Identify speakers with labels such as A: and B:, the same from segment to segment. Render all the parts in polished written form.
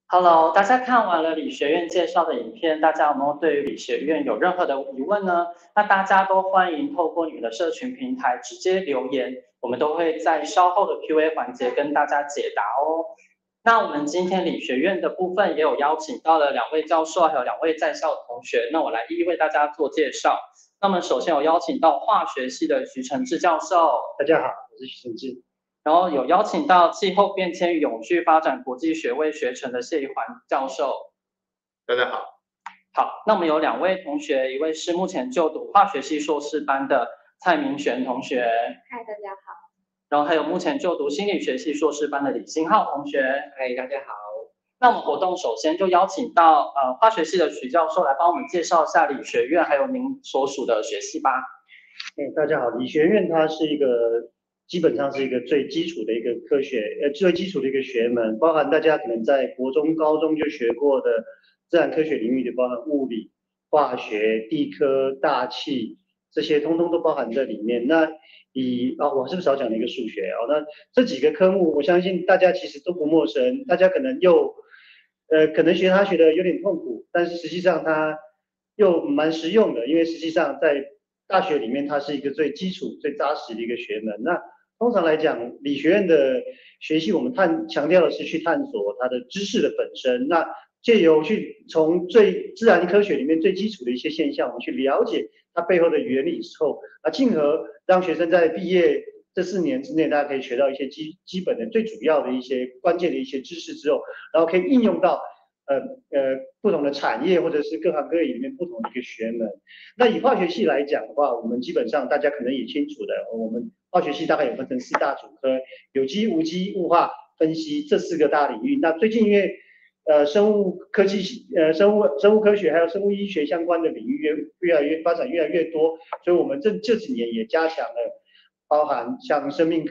A: Hello，大家看完了理学院介绍的影片，大家有没有对于理学院有任何的疑问呢？那大家都欢迎透过你们的社群平台直接留言，我们都会在稍后的 Q&A 环节跟大家解答哦。那我们今天理学院的部分也有邀请到了2位教授，还有2位在校同学，那我来一一为大家做介绍。那么首先有邀请到化学系的徐承志教授，
B: 大家好，我是徐承志。
A: 然后有邀请到气候变迁与永续发展国际学位学程的谢宜环教授。
C: 大家好。
A: 好，那我们有2位同学，一位是目前就读化学系硕士班的蔡明璇同学。
D: 嗨，大家好。
A: 然后还有目前就读心理学系硕士班的李新浩同学。
E: 嗨，大家好。
A: 那我们活动首先就邀请到化学系的徐教授来帮我们介绍一下理学院还有您所属的学系吧。
B: 大家好，理学院它是一个基本上是一个最基础的一个科学，最基础的一个学门，包含大家可能在国中、高中就学过的自然科学领域的，包含物理、化学、地科、大气这些，通通都包含在里面。那我是不是少讲了一个数学哦？那这几个科目，我相信大家其实都不陌生，大家可能可能学它学的有点痛苦，但是实际上它又蛮实用的，因为实际上在大学里面它是一个最基础、最扎实的一个学门。那通常来讲，理学院的学习我们强调的是去探索它的知识的本身，那借由去从最自然科学里面最基础的一些现象，我们去了解它背后的原理之后，进而让学生在毕业这4年之内，大家可以学到一些基本的最主要的一些关键的一些知识之后，然后可以应用到不同的产业或者是各行各业里面不同的一个学门。那以化学系来讲的话，我们基本上大家可能也清楚的，我们化学系大概有分成4大主科，有机、无机、物化、分析这4个大领域。那最近因为生物科技、生物科学还有生物医学相关的领域发展越来越多，所以我们这几年也加强了，包含像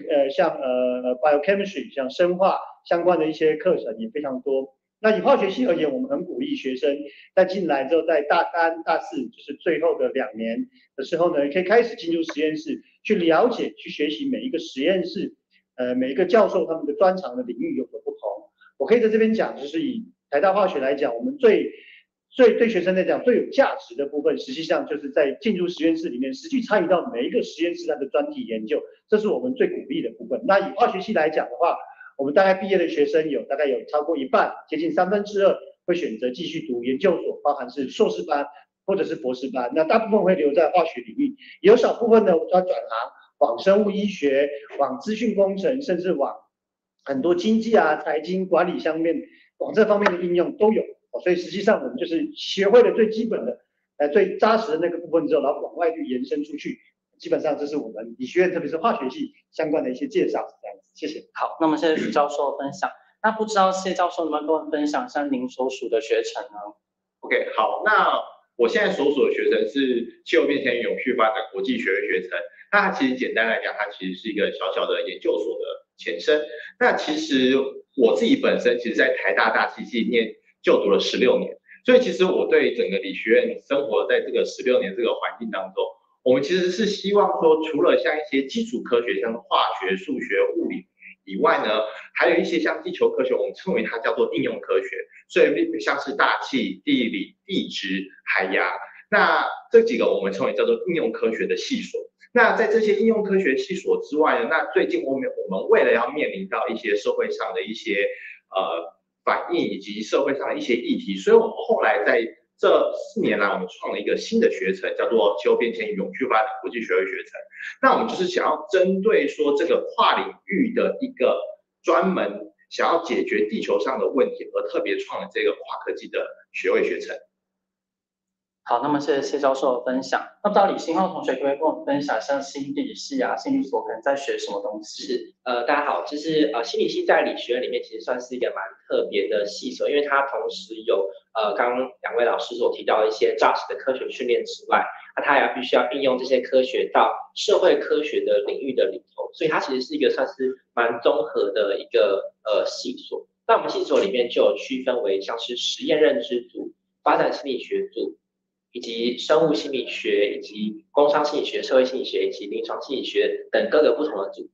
B: biochemistry 像生化相关的一些课程也非常多。那以化学系而言，我们很鼓励学生在进来之后，在大3、大4，就是最后的2年的时候呢，可以开始进入实验室，去了解、去学习每一个实验室，每一个教授他们的专长的领域有何不同。我可以在这边讲，就是以台大化学来讲，我们对学生来讲最有价值的部分，实际上就是在进入实验室里面，实际参与到每一个实验室它的专题研究，这是我们最鼓励的部分。那以化学系来讲的话，我们大概毕业的学生大概有超过一半，接近2/3会选择继续读研究所，包含是硕士班或者是博士班。那大部分会留在化学领域，有少部分呢，要转行往生物医学、往资讯工程，甚至往很多经济财经管理往这方面的应用都有。所以实际上我们就是学会了最基本的、最扎实的那个部分之后，然后往外去延伸出去。基本上这是我们理学院，特别是化学系相关的一些介绍，这样子。谢谢。
A: 好，那么谢谢徐教授的分享。那不知道谢教授能不能跟我们分享一下您所属的学程呢
C: ？OK， 好，那我现在所属的学程是气候变迁与永续发展国际学位学程。那它其实简单来讲，它其实是一个小小的研究所的前身。那其实我自己本身其实在台大大气系就读了16年，所以其实我对整个理学院生活在这个16年这个环境当中，我们其实是希望说，除了像一些基础科学，像化学、数学、物理以外呢，还有一些像地球科学，我们称为它叫做应用科学，所以像是大气、地理、地质、海洋，那这几个我们称为叫做应用科学的系所。那在这些应用科学系所之外呢，那最近我们为了要面临到一些社会上的一些反应以及社会上的一些议题，所以我们后来在这4年来，我们创了一个新的学程，叫做气候变迁与永续发展国际学位学程。那我们就是想要针对说这个跨领域的一个专门想要解决地球上的问题，而特别创了这个跨科技的学位学程。
A: 好，那么谢谢谢教授的分享。那不知道李新浩同学可不可以跟我们分享，像心理系心理所可能在学什么东西？
E: 是，大家好，就是心理系在理学院里面其实算是一个蛮特别的系所，因为它同时有刚刚2位老师所提到的一些扎实的科学训练之外，那它也必须要应用这些科学到社会科学的领域的里头，所以它其实是一个算是蛮综合的一个系所。那我们系所里面就有区分为像是实验认知组、发展心理学组，以及生物心理学，以及工商心理学、社会心理学以及临床心理学等各个不同的组别。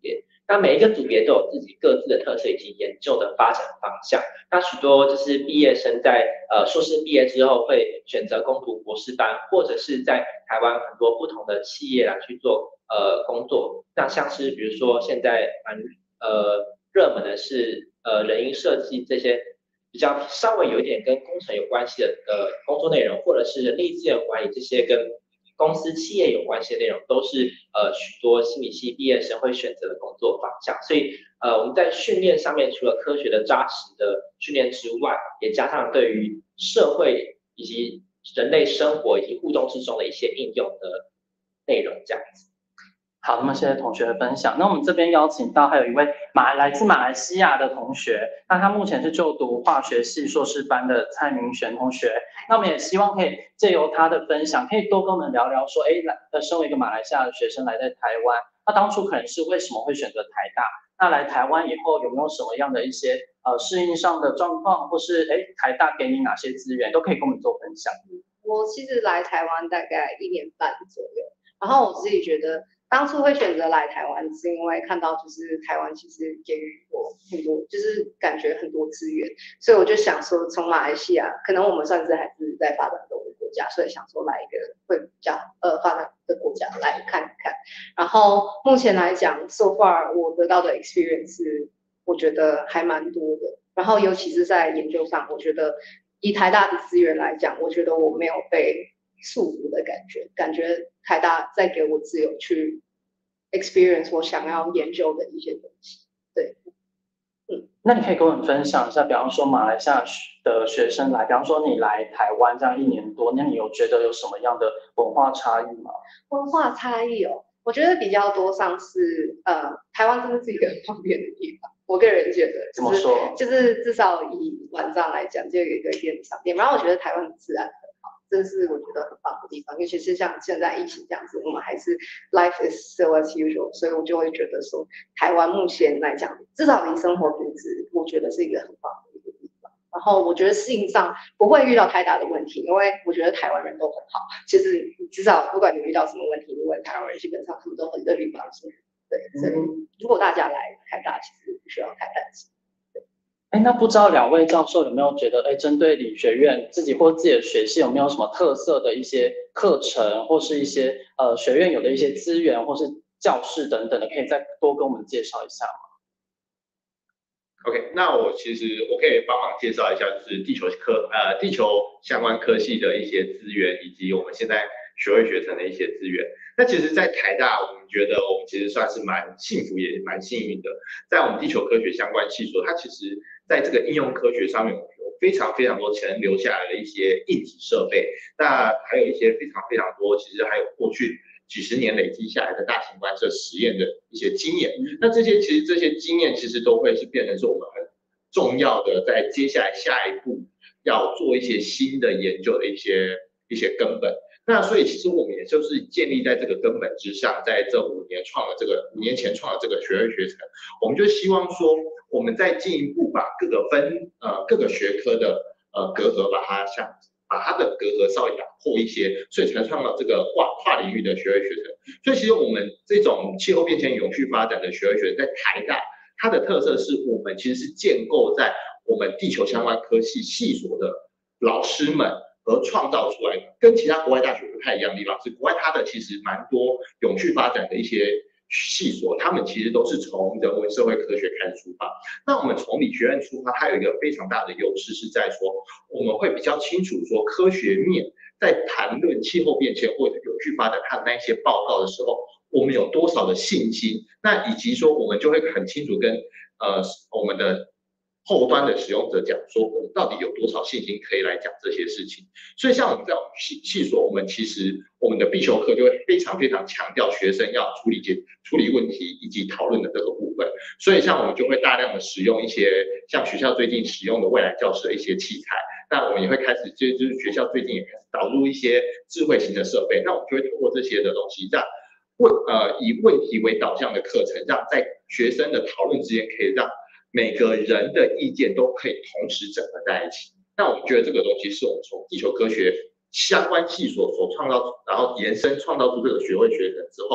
E: 那每一个组别都有自己各自的特色以及研究的发展方向。那许多就是毕业生在硕士毕业之后会选择攻读博士班，或者是在台湾很多不同的企业来去做工作。那像是比如说现在蛮热门的是人因设计这些比较稍微有一点跟工程有关系的工作内容，或者是人力资源管理这些跟公司企业有关系的内容，都是许多心理系毕业生会选择的工作方向。所以我们在训练上面，除了科学的扎实的训练之外，也加上对于社会以及人类生活以及互动之中的一些应用的内容，这样子。
A: 好，那么谢谢同学的分享。那我们这边邀请到还有一位来自马来西亚的同学，那他目前是就读化学系硕士班的蔡明璇同学。那我们也希望可以借由他的分享，可以多跟我们聊聊说，身为一个马来西亚的学生来在台湾，那当初可能是为什么会选择台大？那来台湾以后有没有什么样的一些适应上的状况，或是台大给你哪些资源，都可以跟我们做分享。
D: 我其实来台湾大概1年半左右，然后我自己觉得当初会选择来台湾，是因为看到就是台湾其实给予我很多，就是感觉很多资源，所以我就想说从马来西亚，可能我们算是还是在发展中的国家，所以想说来一个会比较发展的国家来看一看。然后目前来讲 ，so far 我得到的 experience 我觉得还蛮多的，然后尤其是在研究上，我觉得以台大的资源来讲，我觉得我没有被束缚的感觉台大在给我自由去 experience 我想要研究的一些东西。对，
A: 那你可以跟我们分享一下，比方说马来西亚的学生来，比方说你来台湾这样1年多，那你有觉得有什么样的文化差异吗？
D: 文化差异哦，我觉得比较多上是台湾真的是一个很方便的地方。我个人觉得，
A: 怎么说？
D: 就是至少以晚上来讲，就有一个便利商店。然后我觉得台湾的治安很好，这是我觉得很棒的地方。尤其是像现在疫情这样子，我们还是 life is still as usual， 所以我就会觉得说，台湾目前来讲，至少以生活品质，我觉得是一个很棒的一个地方。然后我觉得适应上不会遇到太大的问题，因为我觉得台湾人都很好。其实至少不管你遇到什么问题，你问台湾人，基本上他们都很乐于帮助。对，所以如果大家来台大，其实不需要太担心。
A: 那不知道2位教授有没有觉得，针对理学院自己或自己的学系有没有什么特色的一些课程，或是一些学院有的一些资源，或是教室等等的，可以再多跟我们介绍一下吗？
C: OK， 那我可以帮忙介绍一下，就是地球相关科系的一些资源，以及我们现在学位学程的一些资源。那其实，在台大，我们觉得我们其实算是蛮幸福，也蛮幸运的。在我们地球科学相关系所，它其实在这个应用科学上面有非常非常多前人留下来的一些硬体设备，那还有一些非常非常多，其实还有过去几十年累积下来的大型观测实验的一些经验。那这些经验其实都会是变成是我们很重要的，在接下来下一步要做一些新的研究的一些根本。那所以其实我们也就是建立在这个根本之上，在这5年前创了这个学位学程，我们就希望说，我们再进一步把各个学科的隔阂把它的隔阂稍微打破一些，所以才创造这个跨领域的学位学程。所以其实我们这种气候变迁永续发展的学位学程，在台大它的特色是我们其实是建构在我们地球相关科系系所的老师们而创造出来的，跟其他国外大学不太一样的地方是，国外它的其实蛮多永续发展的一些系所，他们其实都是从人文社会科学开始出发。那我们从理学院出发，它有一个非常大的优势是在说，我们会比较清楚说科学面在谈论气候变迁或者永续发展它的那一些报告的时候，我们有多少的信心，那以及说我们就会很清楚跟我们的后端的使用者讲说，我们到底有多少信心可以来讲这些事情。所以像我们在我们系所，我们其实我们的必修课就会非常非常强调学生要处理问题以及讨论的这个部分。所以像我们就会大量的使用一些像学校最近使用的未来教室的一些器材，那我们也会开始就是学校最近也开始导入一些智慧型的设备，那我们就会通过这些的东西，让以问题为导向的课程，让在学生的讨论之间可以让每个人的意见都可以同时整合在一起。那我们觉得这个东西是我们从地球科学相关系所创造，然后延伸创造出这个学位学程之后，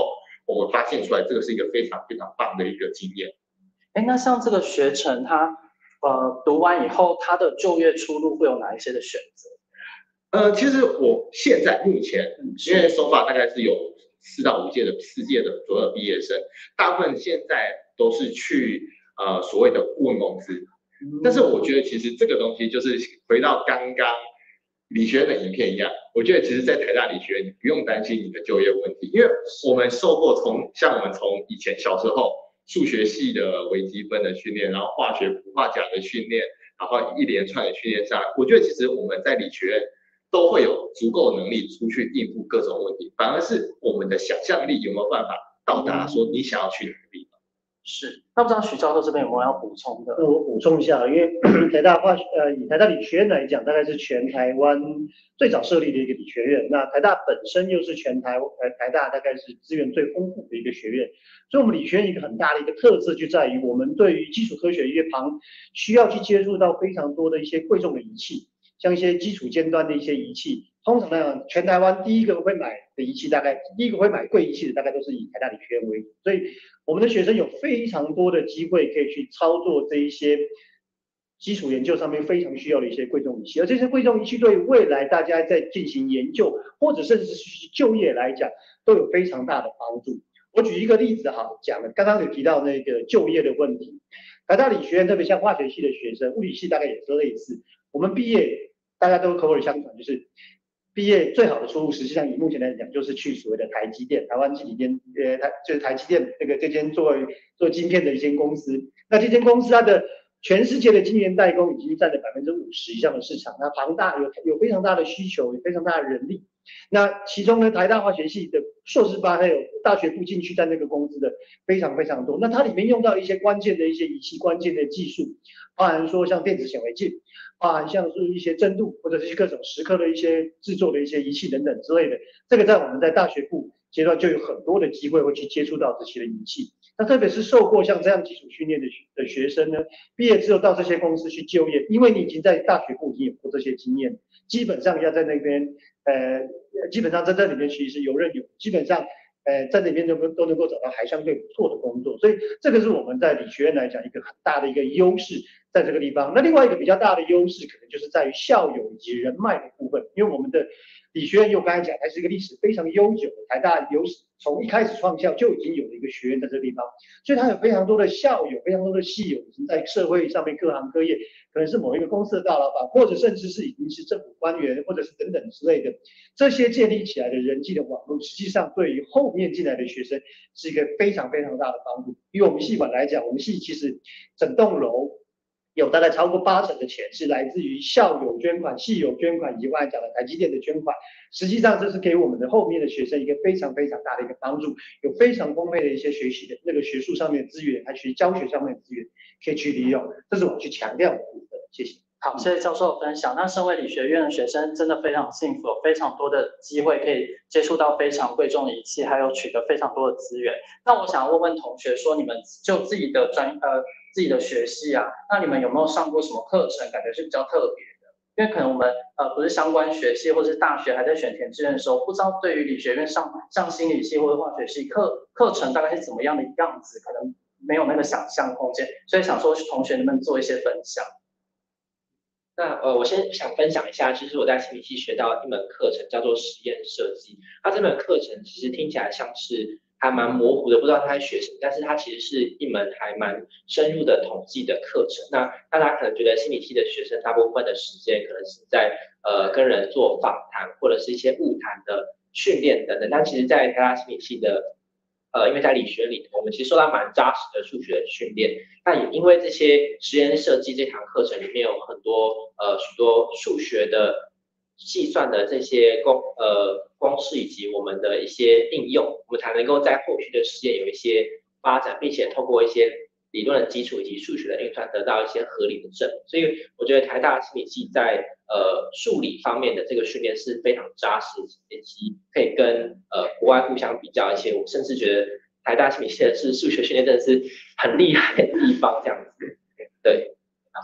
C: 我们发现出来这个是一个非常非常棒的一个经验。
A: 那像这个学程，它读完以后，它的就业出路会有哪一些的选择？
C: 其实我现在目前，因为手法大概是有4到5届的左右的毕业生，大部分现在都是去所谓的顾问公司。但是我觉得其实这个东西就是回到刚刚理学院的影片一样，我觉得其实在台大理学院你不用担心你的就业问题，因为我们受过像我们从以前小时候数学系的微积分的训练，然后化学氘化钾的训练，然后一连串的训练下来，我觉得其实我们在理学院都会有足够能力出去应付各种问题，反而是我们的想象力有没有办法到达说你想要去哪个地方。
A: 是，那不知道许教授这边有没有要补充的？
B: 我补充一下，因为以台大理学院来讲，大概是全台湾最早设立的一个理学院。那台大本身又是台大大概是资源最丰富的一个学院，所以我们理学院一个很大的一个特色就在于我们对于基础科学院旁需要去接触到非常多的一些贵重的仪器，像一些基础尖端的一些仪器。通常来讲，全台湾第一个会买贵仪器的大概都是以台大理学院为主，所以我们的学生有非常多的机会可以去操作这一些基础研究上面非常需要的一些贵重仪器，而这些贵重仪器对未来大家在进行研究或者甚至是就业来讲都有非常大的帮助。我举一个例子好讲了，刚刚有提到那个就业的问题，台大理学院特别像化学系的学生，物理系大概也是类似，我们毕业大家都口耳相传，就是毕业最好的出路，实际上以目前来讲，就是去所谓的台积电，台湾这几间，就是台积电这间做晶片的一间公司。那这间公司它的全世界的晶圆代工已经占了50%以上的市场，那有非常大的需求，有非常大的人力。那其中呢，台大化学系的硕士班还有大学部进去在那个公司的非常非常多。那它里面用到一些关键的一些仪器、关键的技术，包含说像电子显微镜，包含像是一些针度或者是各种蚀刻的一些制作的一些仪器等等之类的。这个在我们在大学部阶段就有很多的机会会去接触到这些的仪器。那特别是受过像这样基础训练的学生呢，毕业之后到这些公司去就业，因为你已经在大学部已经有过这些经验，基本上要在那边基本上在这里面其实游刃有余，基本上在那边都能够找到还相对不错的工作，所以这个是我们在理学院来讲一个很大的一个优势，在这个地方。那另外一个比较大的优势可能就是在于校友以及人脉的部分，因为我们的理学院又刚才讲还是一个历史非常悠久的，台大从一开始创校就已经有了一个学院在这个地方，所以它有非常多的校友，非常多的系友已经在社会上面各行各业，可能是某一个公司的大老板，或者甚至是已经是政府官员，或者是等等之类的，这些建立起来的人际的网络，实际上对于后面进来的学生是一个非常非常大的帮助。以我们系馆来讲，我们系其实整栋楼有大概超过80%的钱是来自于校友捐款、系友捐款以及刚才讲的台积电的捐款，实际上这是给我们的后面的学生一个非常非常大的一个帮助，有非常丰沛的一些学习的那个学术上面的资源，还有教学上面的资源可以去利用，这是我去强调的部分。谢谢。
A: 好，谢谢教授的分享。那身为理学院的学生，真的非常幸福，有非常多的机会可以接触到非常贵重的仪器，还有取得非常多的资源。那我想问问同学说，你们就自己的学系啊，那你们有没有上过什么课程，感觉是比较特别的？因为可能我们不是相关学系，或是大学还在选填志愿的时候，不知道对于理学院上心理系或者化学系课程大概是怎么样的样子，可能没有那个想象空间，所以想说同学能不能做一些分享？
E: 那我先想分享一下，就是我在心理系学到一门课程叫做实验设计。它这门课程其实听起来像是还蛮模糊的，不知道他在学什么，但是它其实是一门还蛮深入的统计的课程。那大家可能觉得心理系的学生大部分的时间可能是在跟人做访谈或者是一些晤谈的训练等等，但其实在台大心理系的因为在理学里，我们其实受到蛮扎实的数学训练。那也因为这些实验设计这堂课程里面有很多许多数学的计算的这些公式以及我们的一些应用，我们才能够在后续的实验有一些发展，并且透过一些理论的基础以及数学的运算得到一些合理的证明。所以我觉得台大心理系在数理方面的这个训练是非常扎实，以及可以跟国外互相比较一些。我甚至觉得台大心理系的是数学训练真的是很厉害的地方，这样子。对。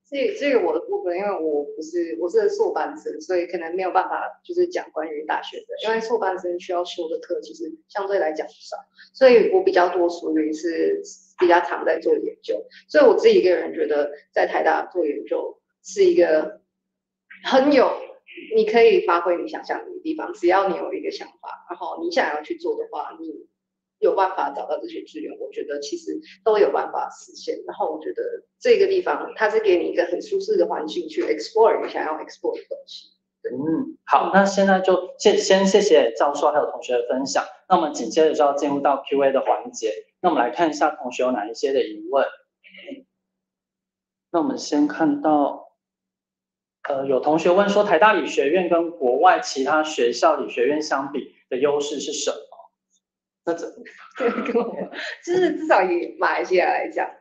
D: 这个我的部分，因为我是硕班生，所以可能没有办法就是讲关于大学的，因为硕班生需要修的课其实相对来讲少，所以我比较多属于是比较常在做研究，所以我自己一个人觉得在台大做研究是一个很有你可以发挥你想象力的地方，只要你有一个想法，然后你想要去做的话，你有办法找到这些资源，我觉得其实都有办法实现。然后我觉得这个地方它是给你一个很舒适的环境去 explore 你想要 explore 的东西。
A: 好，那现在就先谢谢教授还有同学的分享。那我们紧接着就要进入到 Q&A 的环节。那我们来看一下同学有哪一些的疑问。那我们先看到，有同学问说，台大理学院跟国外其他学校理学院相比的优势是什么？那
D: 就是至少以马来西亚来讲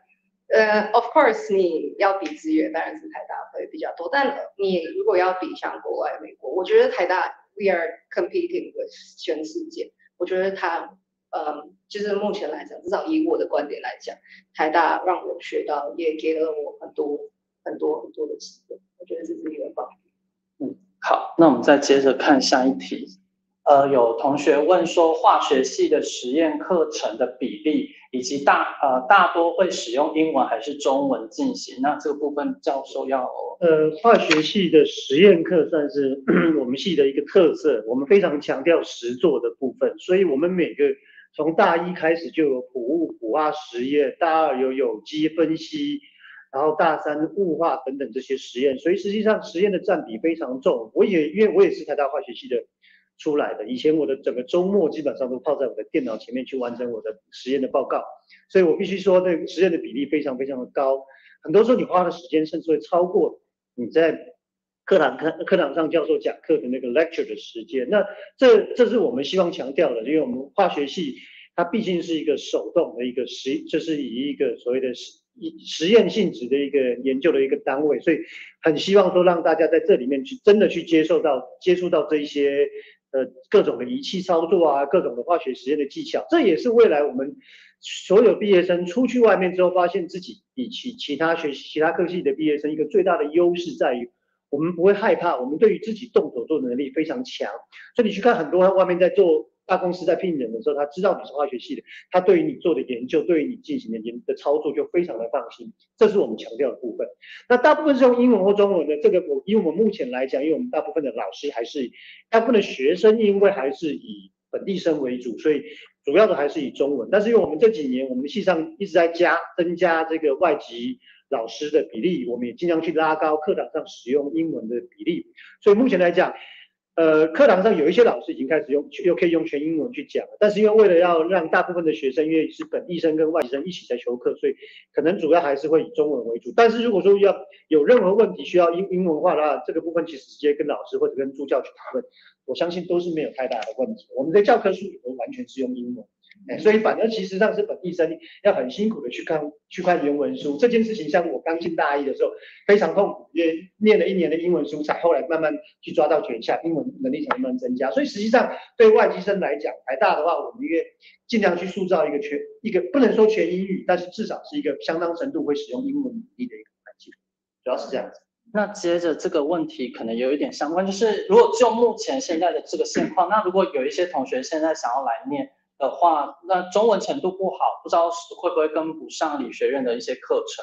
D: ，of course 你要比资源，当然是台大会比较多。但你如果要比像国外美国，我觉得台大 we are competing with 全世界。我觉得它就是目前来讲，至少以我的观点来讲，台大让我学到，也给了我很多的机会。我觉得这是一个方面。
A: 好，那我们再接着看下一题。有同学问说，化学系的实验课程的比例，以及大多会使用英文还是中文进行？那这个部分教授要
B: 化学系的实验课算是我们系的一个特色，我们非常强调实作的部分，所以我们每个从大一开始就有普物、普化实验，大二有机分析，然后大三物化等等这些实验，所以实际上实验的占比非常重。因为我也是台大化学系的出来的，以前我的整个周末基本上都泡在我的电脑前面去完成我的实验的报告，所以我必须说，这个实验的比例非常的高，很多时候你花的时间甚至会超过你在课堂上教授讲课的那个 lecture 的时间。那这是我们希望强调的，因为我们化学系它毕竟是一个手动的一个就是以一个所谓的实验性质的一个研究的一个单位，所以很希望说让大家在这里面去真的去接触到这一些各种的仪器操作啊，各种的化学实验的技巧，这也是未来我们所有毕业生出去外面之后，发现自己比其他科系的毕业生一个最大的优势在于，我们不会害怕，我们对于自己动手做的能力非常强。所以你去看很多外面在做大公司在聘人的时候，他知道你是化学系的，他对于你做的研究，对于你进行的操作就非常的放心，这是我们强调的部分。那大部分是用英文或中文的，这个以我们目前来讲，因为我们大部分的老师大部分的学生因为还是以本地生为主，所以主要的还是以中文。但是因为我们这几年我们系上一直在增加这个外籍老师的比例，我们也尽量去拉高课堂上使用英文的比例。所以目前来讲，课堂上有一些老师已经开始又可以用全英文去讲了，但是因为为了要让大部分的学生，因为是本地生跟外籍生一起在修课，所以可能主要还是会以中文为主。但是如果说要有任何问题需要英文化的话，这个部分其实直接跟老师或者跟助教去讨论，我相信都是没有太大的问题。我们的教科书也都完全是用英文。所以反而其实上是本地生要很辛苦的去看原文书这件事情，像我刚进大一的时候非常痛苦，也念了1年的英文书，才后来慢慢去抓到诀窍，英文能力才慢慢增加。所以实际上对外籍生来讲，台大的话，我们也尽量去塑造一个不能说全英语，但是至少是一个相当程度会使用英文能力的一个环境，主要是这样子。
A: 那接着这个问题可能有一点相关，就是如果就目前现在的这个现况，那如果有一些同学现在想要来念的话，那中文程度不好，不知道会不会跟不上理学院的一些课程。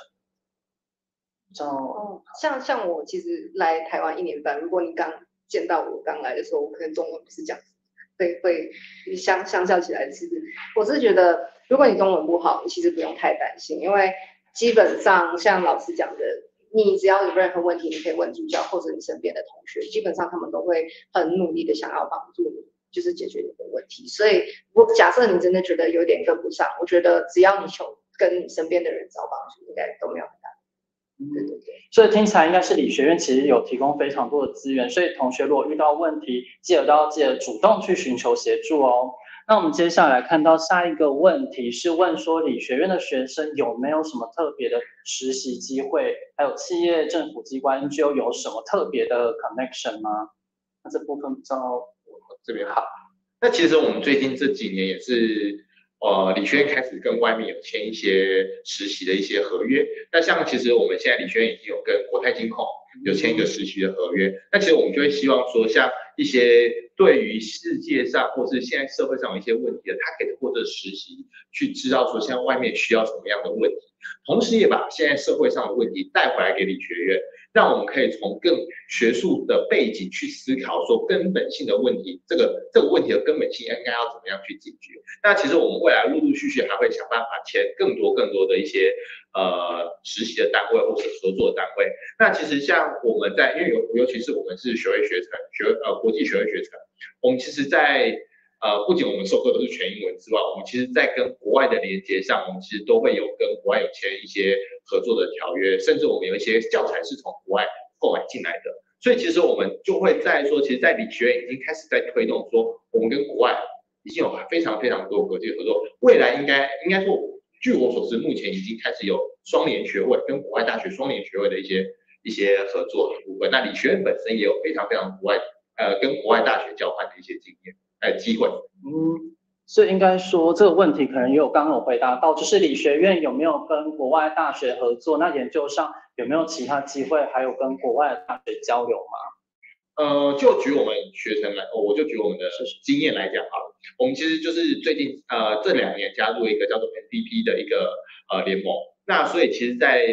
D: 像我其实来台湾1年半，如果你刚见到我刚来的时候，我可能中文不是这样子，会相较起来，其实我是觉得，如果你中文不好，你其实不用太担心，因为基本上像老师讲的，你只要有任何问题，你可以问助教或者你身边的同学，基本上他们都会很努力的想要帮助你。就是解决你的问题，所以假设你真的觉得有点跟不上，我觉得只要你跟你身边的人找帮助，应该都没有很大。对。
A: 所以听起来应该是理学院其实有提供非常多的资源，所以同学如果遇到问题，记得主动去寻求协助哦。那我们接下来看到下一个问题是问说，理学院的学生有没有什么特别的实习机会，还有企业、政府机关 NGO 有什么特别的 connection 吗？那这部分比较。
C: 这边好，那其实我们最近这几年也是理学院开始跟外面有签一些实习的一些合约。那像其实我们现在理学院已经有跟国泰金控有签一个实习的合约。那其实我们就会希望说，像一些对于世界上或是现在社会上有一些问题的，他可以通过这个实习去知道说，现在外面需要什么样的问题，同时也把现在社会上的问题带回来给理学院。让我们可以从更学术的背景去思考，说根本性的问题，这个问题的根本性应该要怎么样去解决。那其实我们未来陆陆续续还会想办法签更多的一些实习的单位或者合作的单位。那其实像我们在，因为尤其是我们是学位学程，国际学位学程，我们其实在不仅我们授课都是全英文之外，我们其实在跟国外的连接上，我们其实都会有跟国外有签一些合作的条约，甚至我们有一些教材是从国外购买进来的。所以其实我们就会在说，其实，在理学院已经开始在推动说，我们跟国外已经有非常多国际合作，未来应该说，据我所知，目前已经开始有双联学位跟国外大学双联学位的一些合作的部分。那理学院本身也有非常跟国外大学交换的一些经验。机会，
A: 所以应该说这个问题可能也有刚刚有回答到，就是理学院有没有跟国外大学合作？那研究上有没有其他机会，还有跟国外的大学交流吗？
C: 就举我们学生来，我就举我们的经验来讲好了。我们其实就是最近这2年加入一个叫做 NDP 的一个联盟。那所以其实，在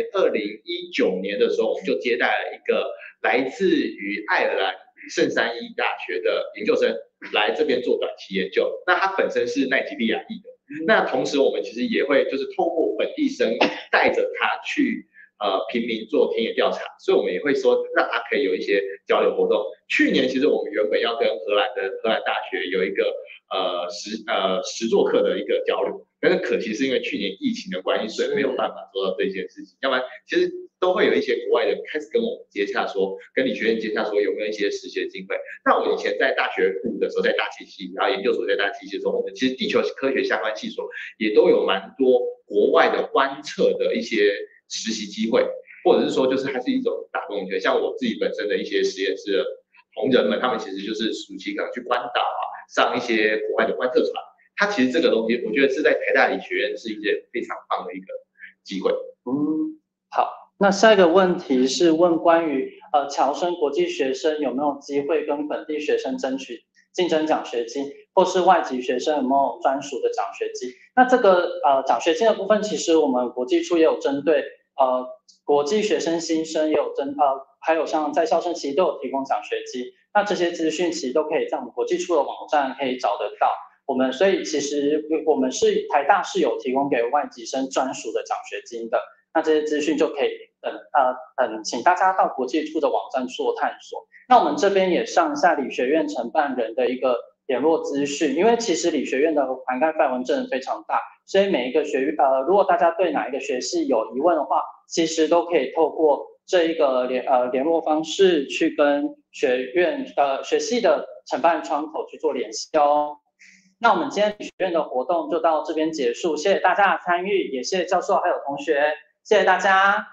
C: 2019年的时候，我们就接待了一个来自于爱尔兰圣三一大学的研究生来这边做短期研究。那他本身是奈及利亚裔的。那同时我们其实也会就是透过本地生带着他去平民做田野调查，所以我们也会说让他可以有一些交流活动。去年其实我们原本要跟荷兰大学有一个实作课的一个交流，但是可惜是因为去年疫情的关系，所以没有办法做到这件事情。要不然其实都会有一些国外的开始跟我们接洽说，跟理学院接洽说有没有一些实习的经费。那我以前在大学部的时候，在大气系，然后研究所在大气系的时候，我们其实地球科学相关系所也都有蛮多国外的观测的一些实习机会，或者是说就是还是一种打工学。像我自己本身的一些实验室的同仁们，他们其实就是暑期可能去关岛上一些国外的观测船。它其实这个东西，我觉得是在台大理学院是一件非常棒的一个机会。
A: 好，那下一个问题是问关于侨生国际学生有没有机会跟本地学生争取竞争奖学金，或是外籍学生有没有专属的奖学金？那这个奖学金的部分，其实我们国际处也有针对国际学生新生也有还有像在校生其实都有提供奖学金。那这些资讯其实都可以在我们国际处的网站可以找得到。所以其实我们台大是有提供给外籍生专属的奖学金的。那这些资讯就可以请大家到国际处的网站做探索。那我们这边也上一下理学院承办人的一个联络资讯，因为其实理学院的涵盖范围真的非常大，所以每一个如果大家对哪一个学系有疑问的话，其实都可以透过这一个联络方式去跟学系的承办窗口去做联系哦。那我们今天理学院的活动就到这边结束，谢谢大家的参与，也谢谢教授还有同学，谢谢大家。